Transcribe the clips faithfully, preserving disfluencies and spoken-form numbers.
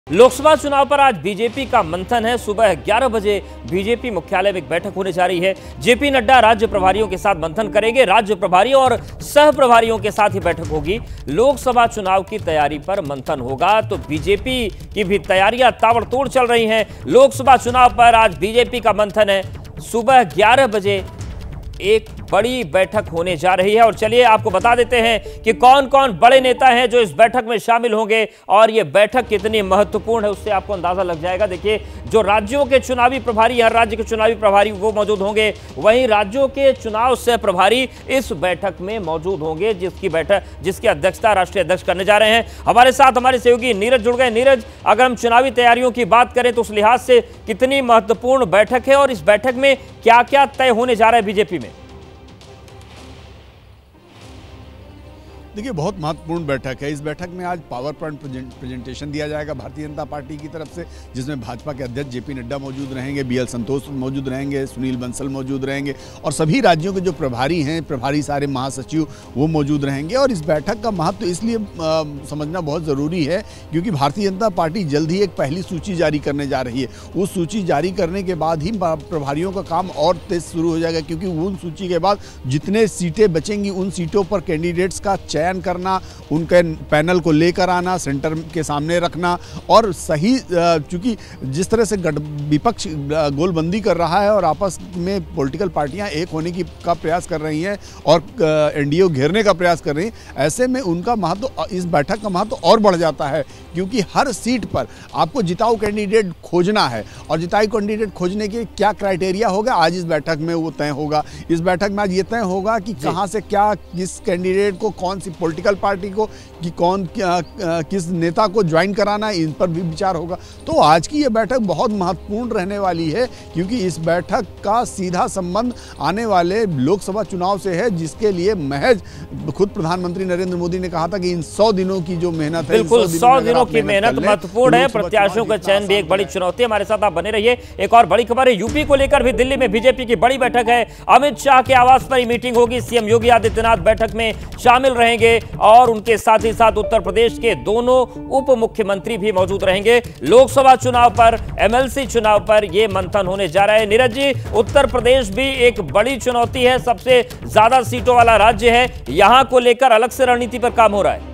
लोकसभा चुनाव पर आज बीजेपी का मंथन है। सुबह ग्यारह बजे बीजेपी मुख्यालय में एक बैठक होने जा रही है। जेपी नड्डा राज्य प्रभारियों के साथ मंथन करेंगे। राज्य प्रभारियों और सह प्रभारियों के साथ ही बैठक होगी। लोकसभा चुनाव की तैयारी पर मंथन होगा। तो बीजेपी की भी तैयारियां ताबड़तोड़ चल रही हैं। लोकसभा चुनाव पर आज बीजेपी का मंथन है। सुबह ग्यारह बजे एक बड़ी बैठक होने जा रही है और चलिए आपको बता देते हैं कि कौन कौन बड़े नेता हैं जो इस बैठक में शामिल होंगे और यह बैठक कितनी महत्वपूर्ण है उससे आपको अंदाजा लग जाएगा। देखिए, जो राज्यों के चुनावी प्रभारी, हर राज्य के चुनावी प्रभारी वो मौजूद होंगे, वहीं राज्यों के चुनाव सह प्रभारी इस बैठक में मौजूद होंगे, जिसकी बैठक जिसकी अध्यक्षता राष्ट्रीय अध्यक्ष करने जा रहे हैं। हमारे साथ हमारे सहयोगी नीरज जुड़ गए। नीरज, अगर हम चुनावी तैयारियों की बात करें तो उस लिहाज से कितनी महत्वपूर्ण बैठक है और इस बैठक में क्या क्या तय होने जा रहा है बीजेपी में? देखिए, बहुत महत्वपूर्ण बैठक है। इस बैठक में आज पावर पॉइंट प्रेजेंटेशन दिया जाएगा भारतीय जनता पार्टी की तरफ से, जिसमें भाजपा के अध्यक्ष जेपी नड्डा मौजूद रहेंगे, बी एल संतोष मौजूद रहेंगे, सुनील बंसल मौजूद रहेंगे और सभी राज्यों के जो प्रभारी हैं, प्रभारी सारे महासचिव वो मौजूद रहेंगे। और इस बैठक का महत्व इसलिए आ, समझना बहुत ज़रूरी है क्योंकि भारतीय जनता पार्टी जल्द ही एक पहली सूची जारी करने जा रही है। उस सूची जारी करने के बाद ही प्रभारियों का काम और तेज शुरू हो जाएगा, क्योंकि उन सूची के बाद जितने सीटें बचेंगी उन सीटों पर कैंडिडेट्स का चयन करना, उनके पैनल को लेकर आना, सेंटर के सामने रखना और सही, चूंकि जिस तरह से विपक्ष गोलबंदी कर रहा है और आपस में पॉलिटिकल पार्टियां एक होने की का प्रयास कर रही हैं और एनडीए घेरने का प्रयास कर रही हैं, ऐसे में उनका महत्व, इस बैठक का महत्व और बढ़ जाता है क्योंकि हर सीट पर आपको जिताऊ कैंडिडेट खोजना है और जिताऊ कैंडिडेट खोजने के क्या क्राइटेरिया होगा, आज इस बैठक में वो तय होगा। इस बैठक में आज ये तय होगा कि कहाँ से क्या, किस कैंडिडेट को, कौन सी पॉलिटिकल पार्टी को, कि कौन क्या, किस नेता को ज्वाइन कराना है, इन पर भी विचार होगा। तो आज की ये बैठक बहुत महत्वपूर्ण रहने वाली है क्योंकि इस बैठक का सीधा संबंध आने वाले लोकसभा चुनाव से है, जिसके लिए महज खुद प्रधानमंत्री नरेंद्र मोदी ने कहा था कि इन सौ दिनों की जो मेहनत है, बिल्कुल सौ दिनों की मेहनत महत्वपूर्ण है। प्रत्याशियों का चयन भी एक बड़ी चुनौती है। हमारे साथ आप बने रहिए। एक और बड़ी खबर है, यूपी को लेकर भी दिल्ली में बीजेपी की बड़ी बैठक है। अमित शाह के आवास पर ही मीटिंग होगी। सीएम योगी आदित्यनाथ बैठक में शामिल रहेंगे और उनके साथ ही साथ उत्तर प्रदेश के दोनों उप मुख्यमंत्री भी मौजूद रहेंगे। लोकसभा चुनाव पर, एमएलसी चुनाव पर यह मंथन होने जा रहा है। नीरज जी, उत्तर प्रदेश भी एक बड़ी चुनौती है, सबसे ज्यादा सीटों वाला राज्य है। यहां को लेकर अलग से रणनीति पर काम हो रहा है।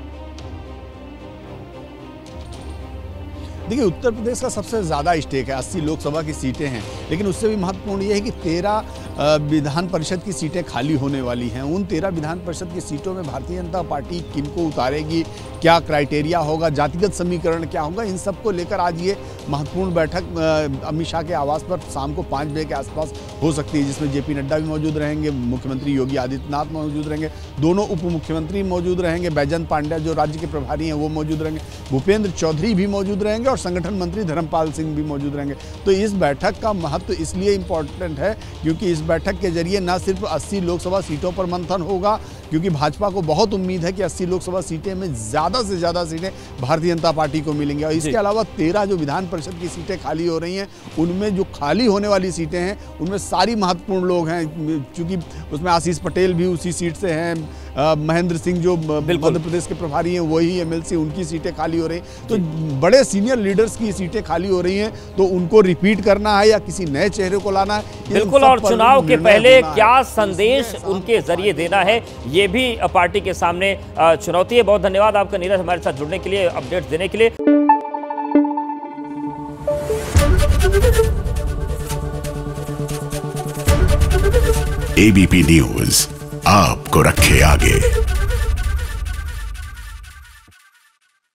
देखिए, उत्तर प्रदेश का सबसे ज़्यादा स्टेक है, अस्सी लोकसभा की सीटें हैं, लेकिन उससे भी महत्वपूर्ण यह है कि तेरह विधान परिषद की सीटें खाली होने वाली हैं। उन तेरह विधान परिषद की सीटों में भारतीय जनता पार्टी किनको उतारेगी, क्या क्राइटेरिया होगा, जातिगत समीकरण क्या होगा, इन सब को लेकर आज ये महत्वपूर्ण बैठक अमित शाह के आवास पर शाम को पाँच बजे के आसपास हो सकती है, जिसमें जेपी नड्डा भी मौजूद रहेंगे, मुख्यमंत्री योगी आदित्यनाथ मौजूद रहेंगे, दोनों उप मुख्यमंत्री मौजूद रहेंगे, बैजयंत पांड्या जो राज्य के प्रभारी हैं वो मौजूद रहेंगे, भूपेंद्र चौधरी भी मौजूद रहेंगे और संगठन मंत्री धर्मपाल सिंह भी मौजूद रहेंगे। तो इस बैठक का महत्व इसलिए इम्पोर्टेंट है क्योंकि इस बैठक के जरिए न सिर्फ अस्सी लोकसभा सीटों पर मंथन होगा, क्योंकि भाजपा को बहुत उम्मीद है कि अस्सी लोकसभा सीटें में ज़्यादा से ज़्यादा सीटें भारतीय जनता पार्टी को मिलेंगी और इसके अलावा तेरह जो विधान परिषद की सीटें खाली हो रही हैं, उनमें जो खाली होने वाली सीटें हैं उनमें सारी महत्वपूर्ण लोग हैं, क्योंकि उसमें आशीष पटेल भी उसी सीट से हैं, महेंद्र सिंह जो मध्य प्रदेश के प्रभारी हैं वही एमएलसी, उनकी सीटें खाली हो रही हैं। तो बड़े सीनियर लीडर्स की सीटें खाली हो रही हैं, तो उनको रिपीट करना है या किसी नए चेहरे को लाना है। बिल्कुल, और चुनाव के पहले क्या संदेश उनके जरिए देना है, ये भी पार्टी के सामने चुनौती है। बहुत धन्यवाद आपका नीरज, हमारे साथ जुड़ने के लिए, अपडेट्स देने के लिए। एबीपी न्यूज आपको रखे आगे।